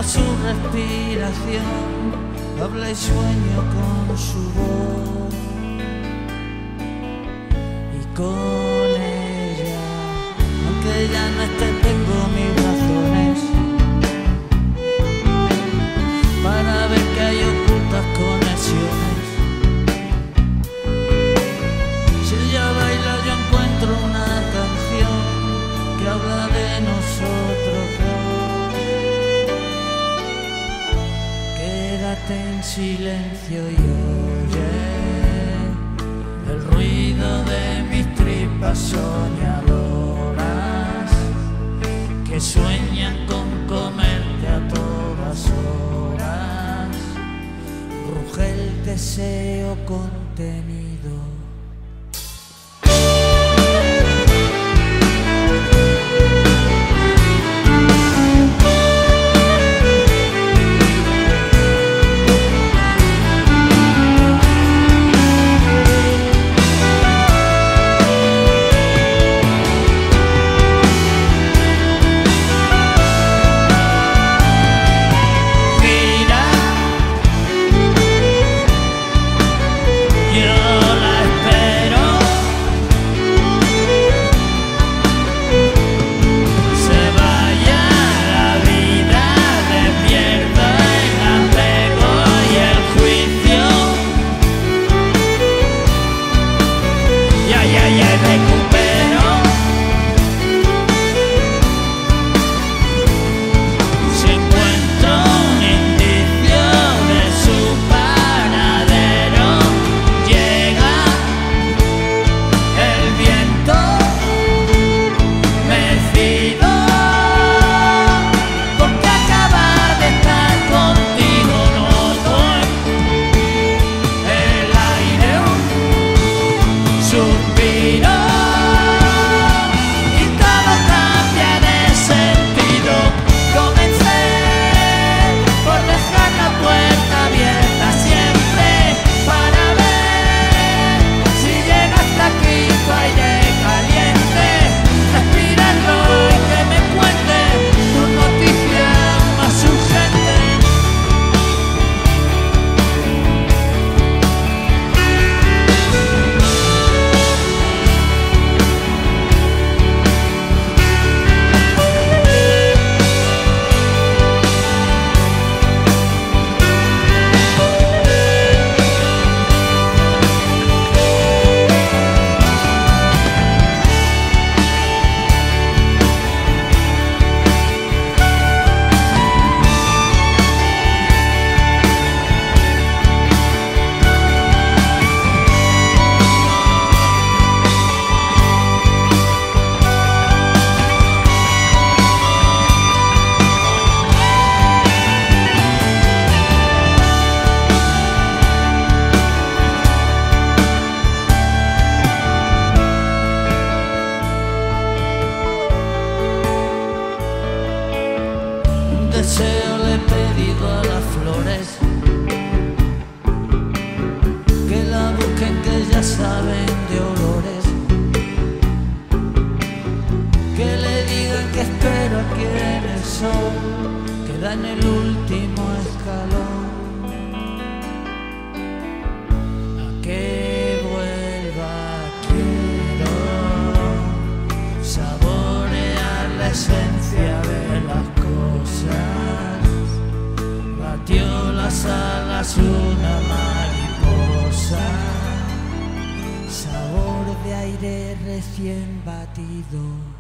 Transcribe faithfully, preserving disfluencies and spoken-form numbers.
su respiración, habla y sueño con su voz. Y con ella, aunque ya no esté, tengo mis razones para ver que hay ocultas conexiones. Si ella baila, yo encuentro una canción que habla de nosotros dos. Quédate en silencio y oye el ruido de mis tripas soñadoras que sueñan con comerte a todas horas. Ruge el deseo contenido. Deseo le he pedido a las flores que la busquen, que ya saben de olores, que le digan que espero aquí en el sol, que da en el último escalón, a que vuelva quiero saborear la esencia de las cosas. Batió las alas una mariposa, sabor de aire recién batido.